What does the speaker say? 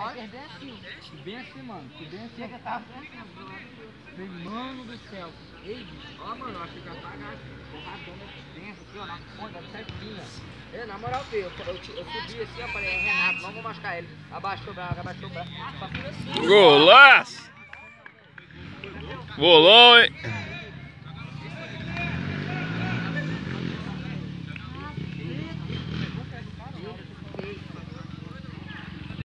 Bem assim, mano. Bem assim. Chega, tá bem, mano do céu. Ei, bicho. Ó, mano, acho que já tá porradona dentro aqui, ó, na ponta, certinho. É, na moral, eu subi assim, eu falei, Renato, não vou machucar ele. Abaixou o braço, abaixou o braço. Só fui assim. Golaço! Bolão, hein?